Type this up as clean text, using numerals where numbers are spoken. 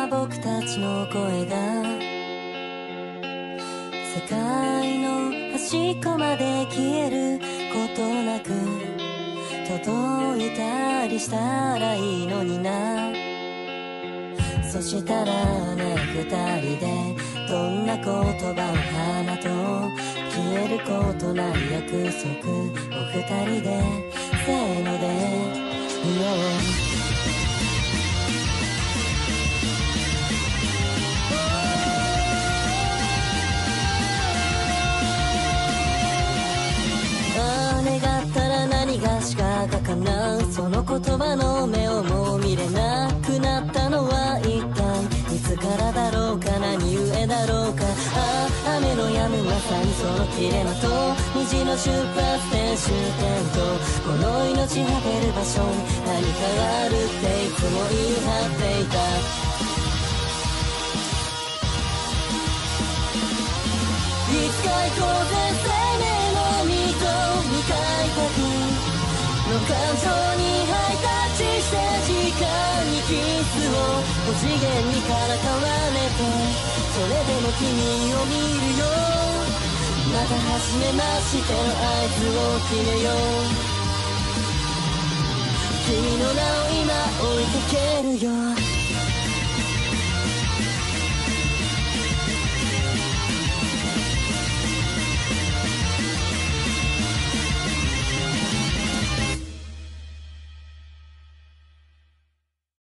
は僕たちの声が世界の端っこまで消えることなく届いたりしたらいいのにな。そしたらね、二人でどんな言葉を放とう、消えることない約束を二人でせーので言おう。願ったら何がしかが叶う、その言葉の目をもう見れなくなったのは一体いつからだろうか、何故だろうか。ああ、雨の止むまさにその切れ間と虹の出発点終点と、この命果てる場所に何かがあるっていつも言い張っていた。いつか行こうぜ生命の実と未開拓の感情にハイタッチして時間にキスを5次元にからかわれて、それでも君を見るよ。また初めましての合図を決めよう。君の名を今追いかけるよ。